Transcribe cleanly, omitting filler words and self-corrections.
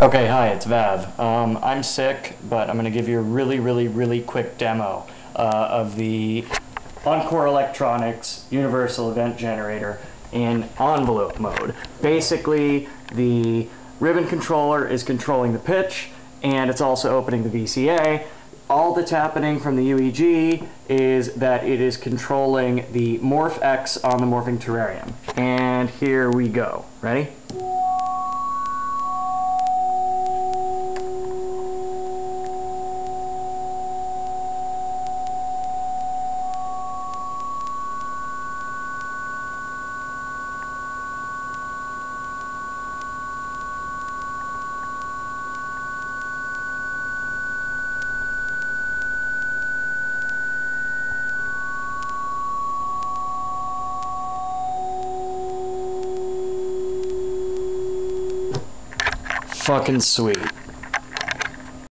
Okay, hi, it's Vav. I'm sick, but I'm going to give you a really quick demo of the Encore Electronics Universal Event Generator in envelope mode. Basically, the ribbon controller is controlling the pitch, and it's also opening the VCA. All that's happening from the UEG is that it is controlling the Morph X on the morphing terrarium. And here we go. Ready? Fucking sweet.